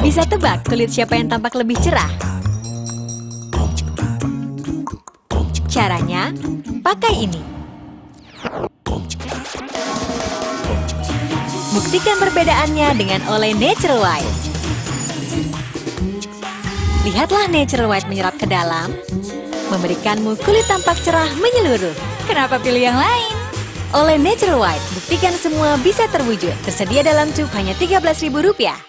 Bisa tebak kulit siapa yang tampak lebih cerah? Caranya, pakai ini. Buktikan perbedaannya dengan Olay Natural White. Lihatlah Natural White menyerap ke dalam, memberikanmu kulit tampak cerah menyeluruh. Kenapa pilih yang lain? Olay Natural White, buktikan semua bisa terwujud. Tersedia dalam tube hanya Rp13.000.